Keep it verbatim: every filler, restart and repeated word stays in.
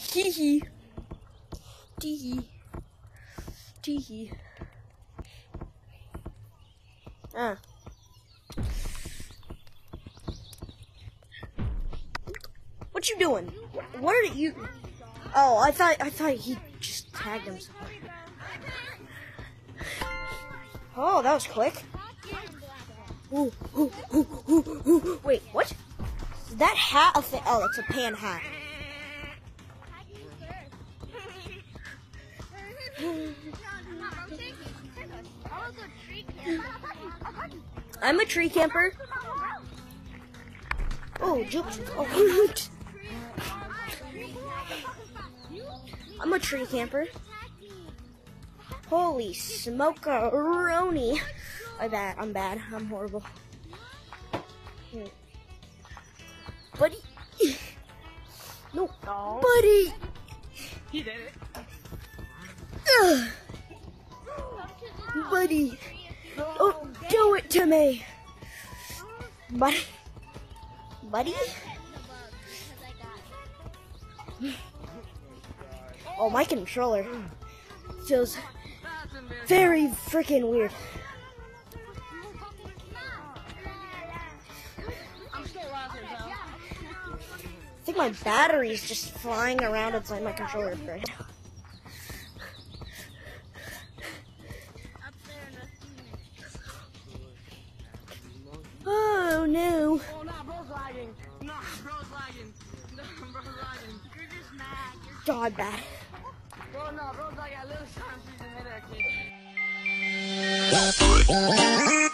Tee hee. Tee hee. Tee hee. Ah. What you doing? Where did you? Oh, I thought I thought he just tagged himself. Oh, that was quick. Ooh, ooh, ooh, ooh, ooh. Wait, what? Is that hat a thing? Oh, it's a pan hat. I'm a tree camper. Oh, jokes. Oh, I'm a tree camper. Holy smoke-a-roni. I bad. I'm bad. I'm horrible. Hmm. Buddy. No. No. Buddy. He did it. Ugh. Buddy. Don't do it to me. Buddy. Buddy? Oh, my controller feels very freaking weird. I think my battery's just flying around inside my controller right now. Oh no. Oh, no, bro's lagging. No, bro's lagging. No, bro's lagging. You're just mad. You're God, bad. Bro, no, bro's like a little shot. She's in midair, kid.